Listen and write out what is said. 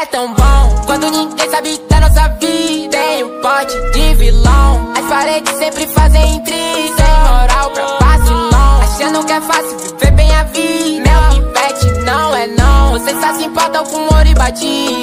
tão bom quando ninguém sabe da nossa vida. Tem o pote de vilão, as paredes sempre fazem intriga. Sem moral pra vacilão, achando que é fácil viver bem a vida. Meu pivete não é não, vocês só se importam com ouro e batia.